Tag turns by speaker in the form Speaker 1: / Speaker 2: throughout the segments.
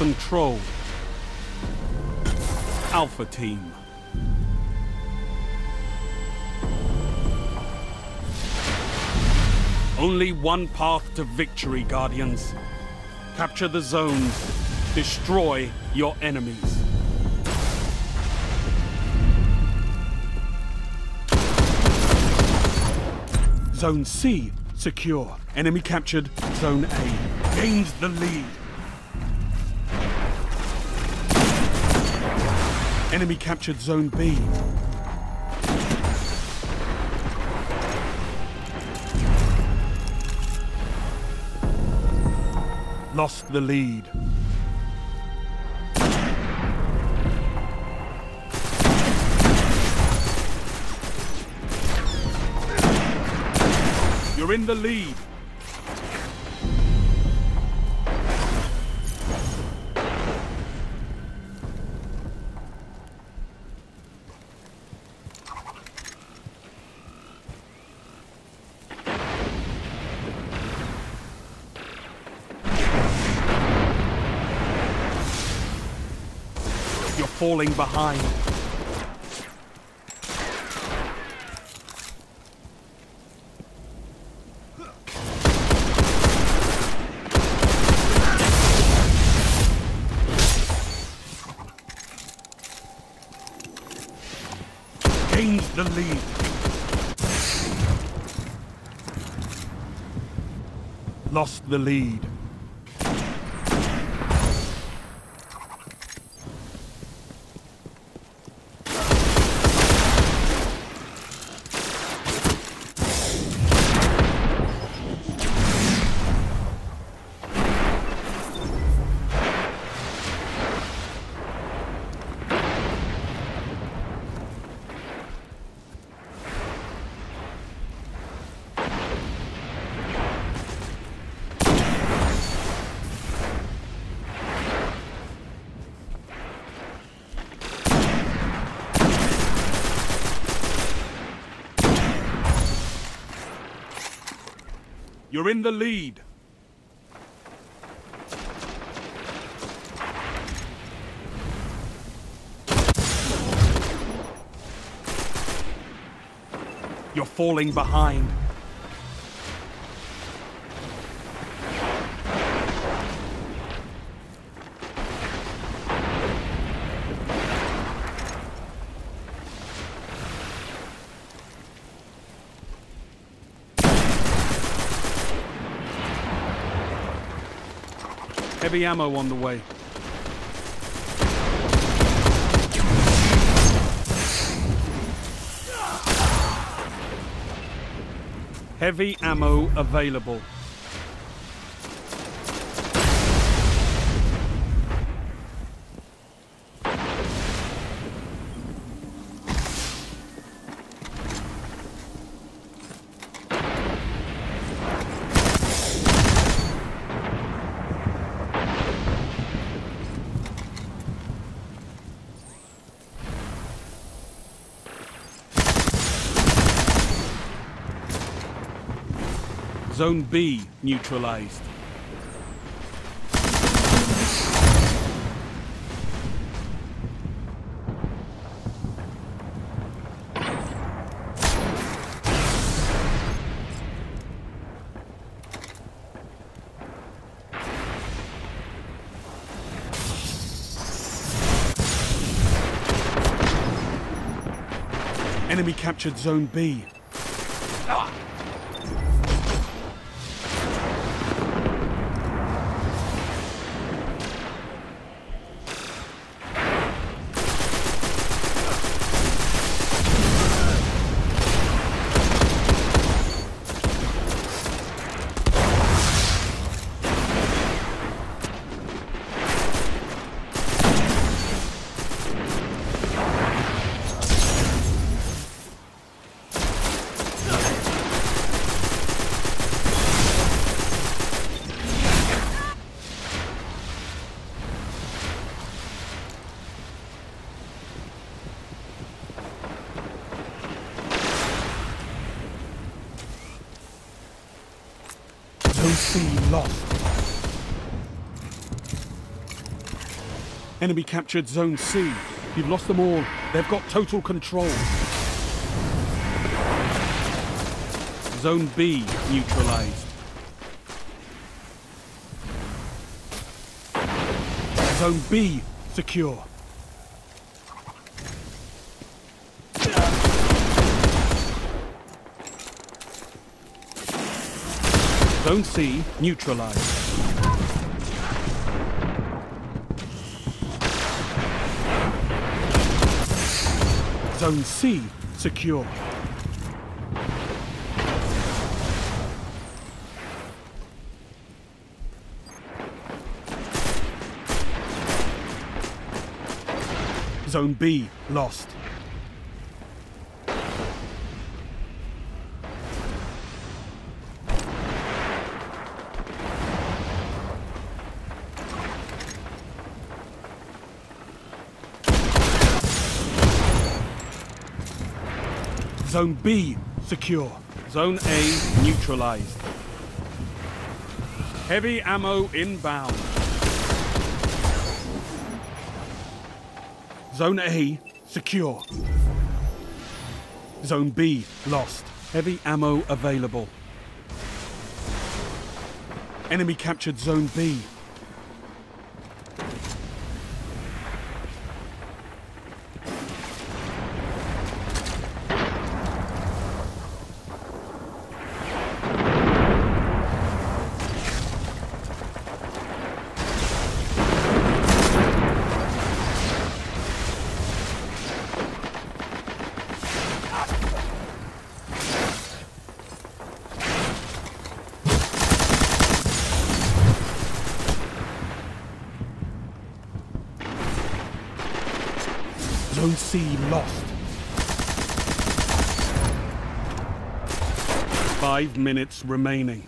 Speaker 1: Control. Alpha Team. Only one path to victory, Guardians. Capture the zones. Destroy your enemies. Zone C, secure. Enemy captured. Zone A gains the lead. Enemy captured Zone B. Lost the lead. You're in the lead. You're falling behind. Gains the lead. Lost the lead. You're in the lead. You're falling behind. Heavy ammo on the way. Heavy ammo available. Zone B neutralized. Enemy captured Zone B. Zone C lost. Enemy captured Zone C. You've lost them all. They've got total control. Zone B neutralized. Zone B secure. Zone C neutralized. Zone C secure. Zone B lost. Zone B secure. Zone A neutralized. Heavy ammo inbound. Zone A secure. Zone B lost. Heavy ammo available. Enemy captured Zone B. Zone C lost. 5 minutes remaining.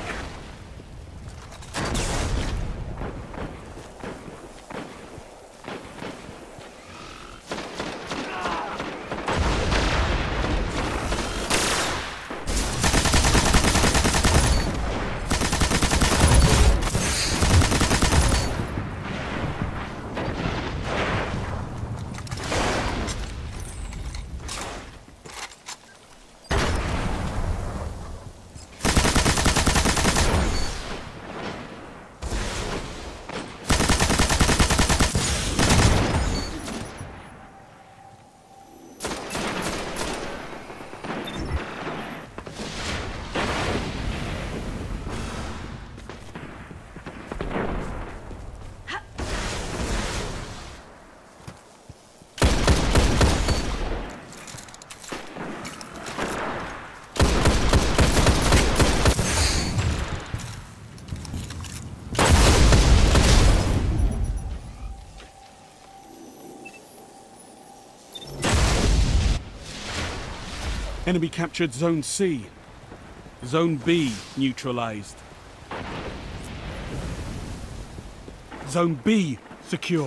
Speaker 1: Enemy captured Zone C. Zone B neutralized. Zone B secure.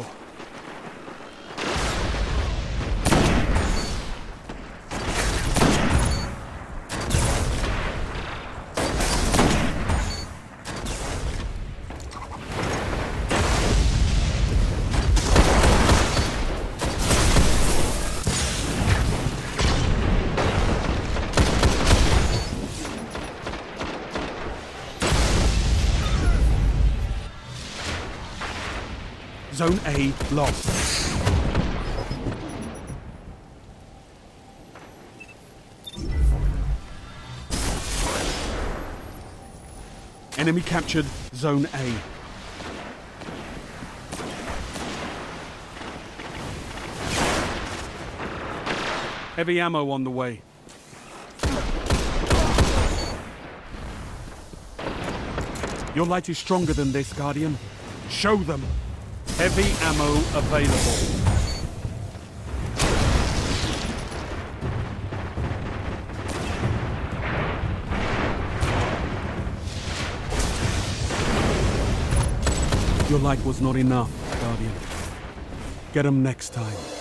Speaker 1: Zone A lost. Enemy captured Zone A. Heavy ammo on the way. Your light is stronger than this, Guardian. Show them. Heavy ammo available. Your light was not enough, Guardian. Get 'em next time.